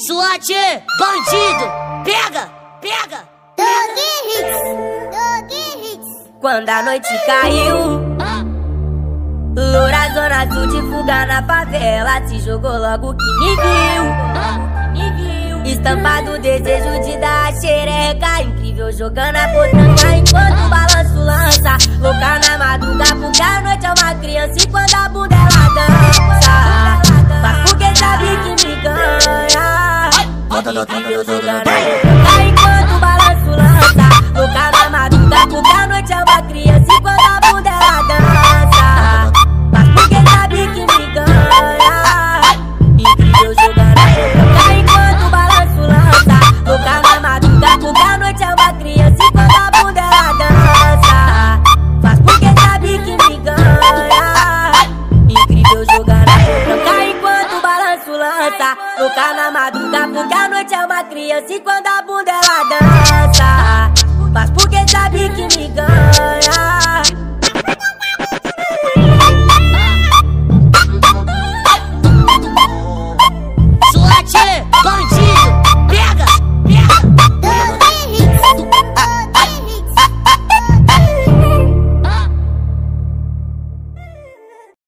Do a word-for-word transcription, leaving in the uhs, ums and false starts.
SWAT, bandido, pega, pega. Dog Hits, Dog Hits. Quando a noite caiu, loura zona azul de fuga na favela, se jogou logo que me viu. Estampado desejo de dar a xereca, incrível jogando a potranca enquanto o balanço lança. Louca na madruga porque a noite é uma criança e quando a bunda ela dança. Faz porque sabe que me ganha. Incrível jogando a potranca enquanto o balanço lança. Louca na madruga porque a noite é uma criança e quando a bunda ela dança. Faz porque sabe que me ganha. Incrível jogando a potranca enquanto o balanço lança. Louca na madruga porque a noite é uma criança e quando a bunda ela dança. Faz porque sabe que me ganha. Incrível jogando a potranca enquanto o balanço lança. Louca na madruga porque a noite é uma criança e quando a bunda ela dança. Faz porque sabe que me ganha.